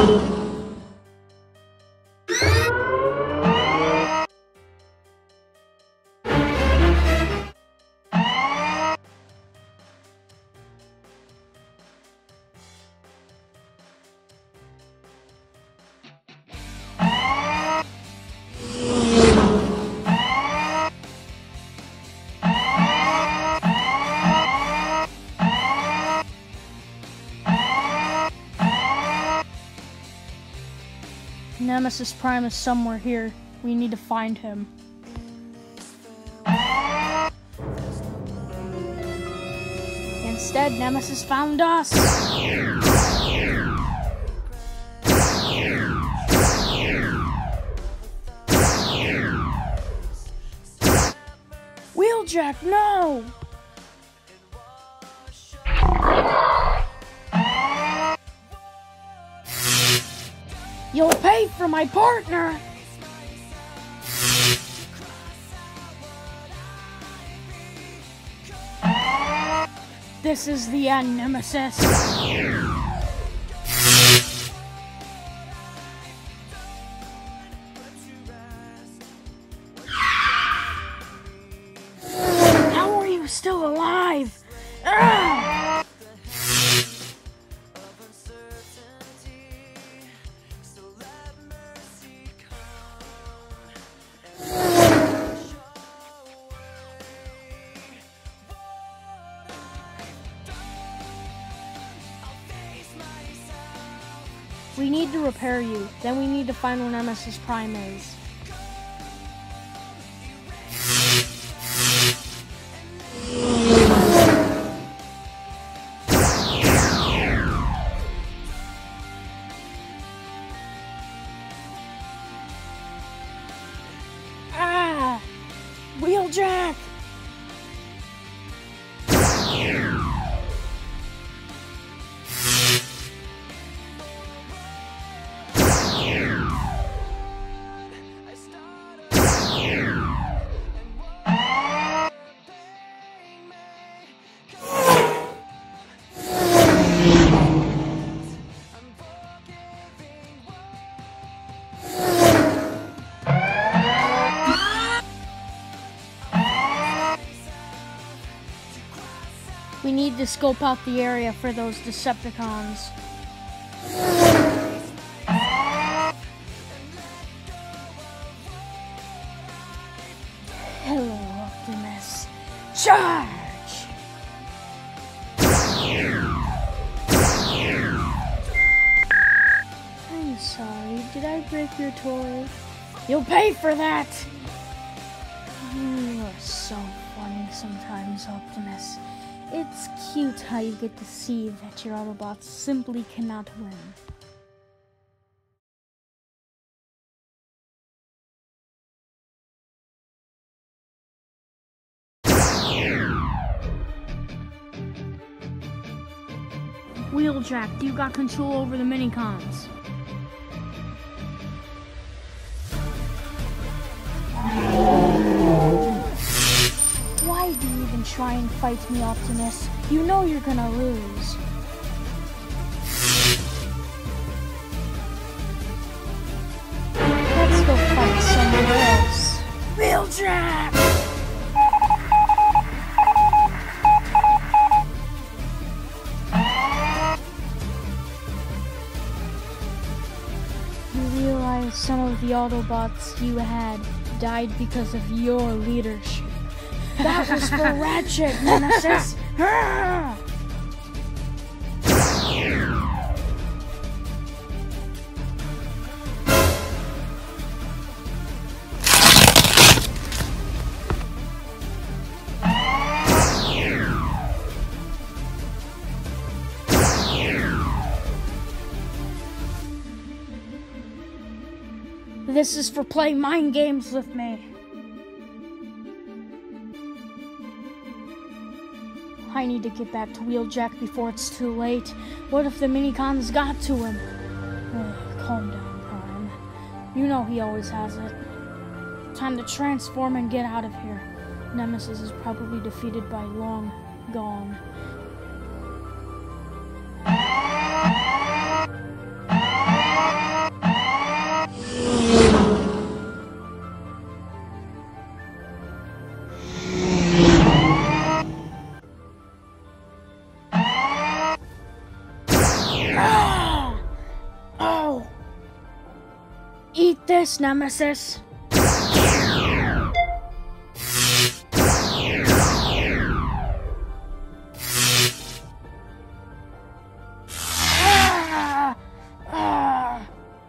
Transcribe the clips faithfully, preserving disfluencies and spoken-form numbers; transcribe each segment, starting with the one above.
Nemesis Prime is somewhere here. We need to find him. Instead, Nemesis found us! Wheeljack, no! You'll pay for my partner! This is the end, Nemesis. How are you still alive? Ah! We need to repair you. Then we need to find where Nemesis Prime is. Ah! Wheeljack! We need to scope out the area for those Decepticons. Hello, Optimus. Charge! I'm sorry, did I break your toy? You'll pay for that! You are so funny sometimes, Optimus. It's cute how you get to see that your Autobots simply cannot win. Wheeljack, you got control over the Minicons. Why do you even try and fight me, Optimus? You know you're gonna lose. Let's go fight somewhere else. Wheeljack! You realize some of the Autobots you had died because of your leadership. That was for Ratchet, Nemesis! This is for playing mind games with me. I need to get back to Wheeljack before it's too late. What if the Minicons got to him? Ugh, calm down, Prime. You know he always has it. Time to transform and get out of here. Nemesis is probably defeated by long gone. this, Nemesis. Ah! Ah!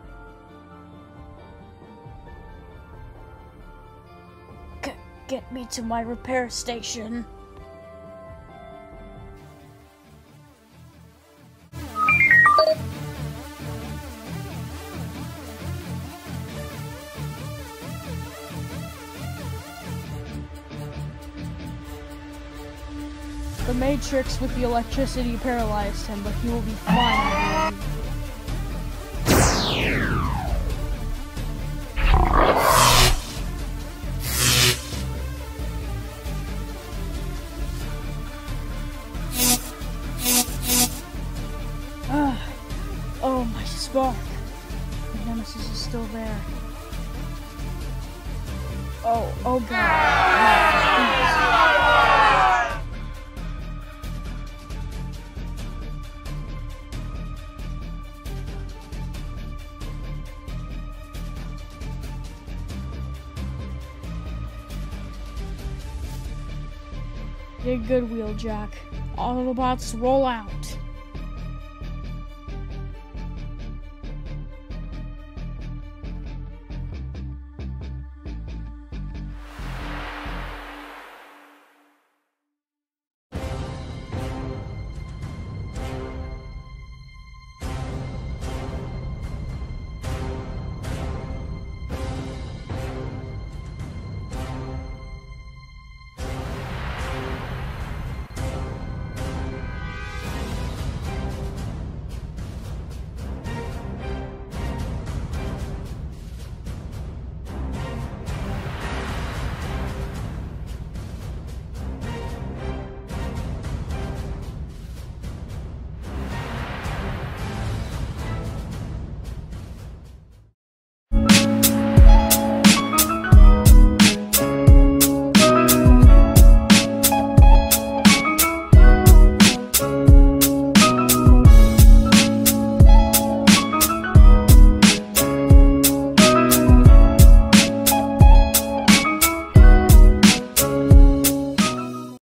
G- get me to my repair station. The Matrix with the electricity paralyzed him, but he will be fine. Ah, oh, my spark. The Nemesis is still there. Oh, oh God. Get good, Wheeljack. Autobots, roll out.